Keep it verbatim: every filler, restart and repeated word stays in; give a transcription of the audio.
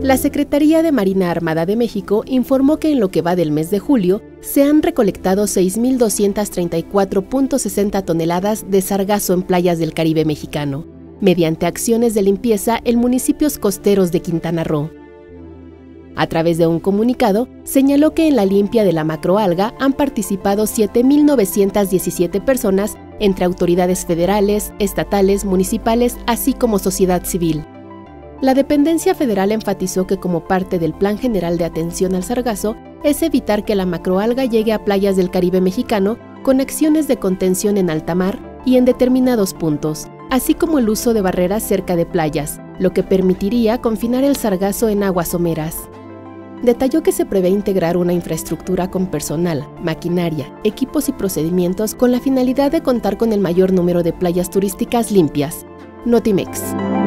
La Secretaría de Marina Armada de México informó que en lo que va del mes de julio se han recolectado seis mil doscientas treinta y cuatro punto sesenta toneladas de sargazo en playas del Caribe mexicano, mediante acciones de limpieza en municipios costeros de Quintana Roo. A través de un comunicado, señaló que en la limpia de la macroalga han participado siete mil novecientas diecisiete personas entre autoridades federales, estatales, municipales, así como sociedad civil. La dependencia federal enfatizó que como parte del Plan General de Atención al Sargazo es evitar que la macroalga llegue a playas del Caribe mexicano con acciones de contención en alta mar y en determinados puntos, así como el uso de barreras cerca de playas, lo que permitiría confinar el sargazo en aguas someras. Detalló que se prevé integrar una infraestructura con personal, maquinaria, equipos y procedimientos con la finalidad de contar con el mayor número de playas turísticas limpias. Notimex.